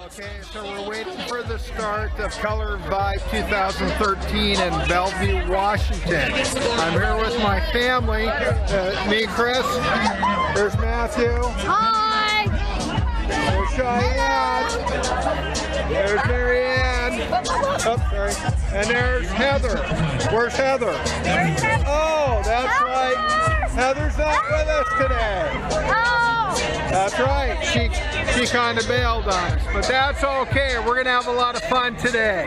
Okay, so we're waiting for the start of Color Vibe 2013 in Bellevue, Washington. I'm here with my family, me, Chris. There's Matthew. Hi. There's Cheyenne. There's Marianne. Oh, sorry. And there's Heather. Where's Heather? Oh, that's right. Heather's not with us today. That's right. She kind of bailed on us, but that's okay. We're going to have a lot of fun today.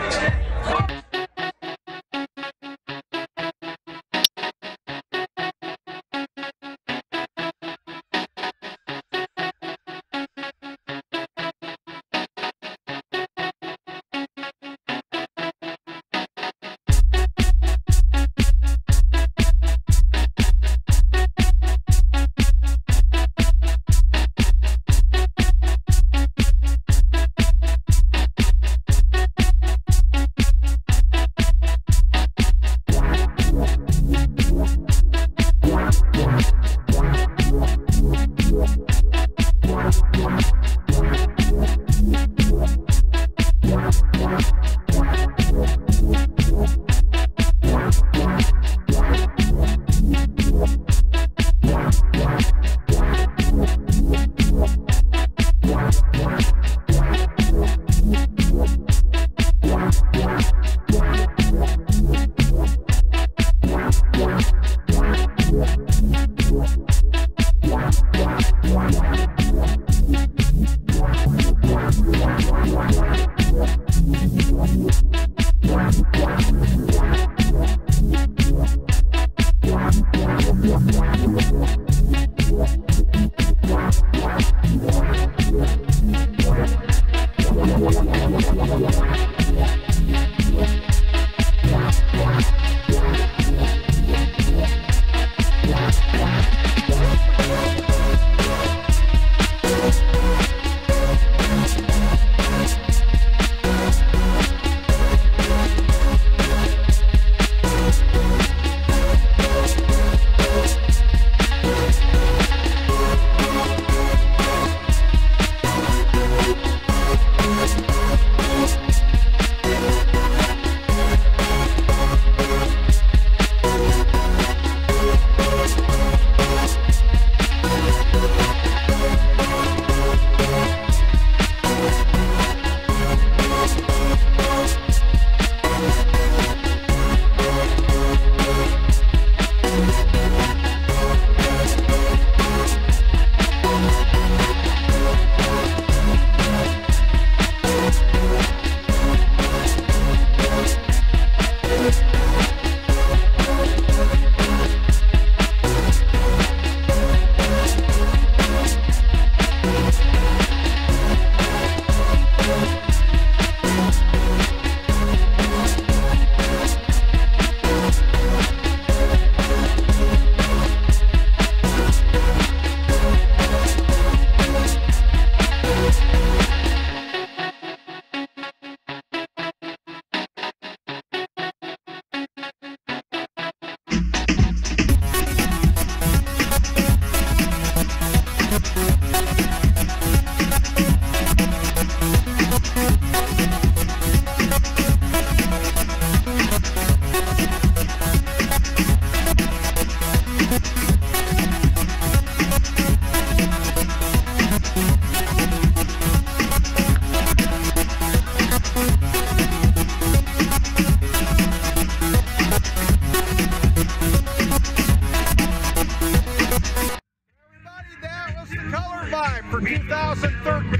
For 2013.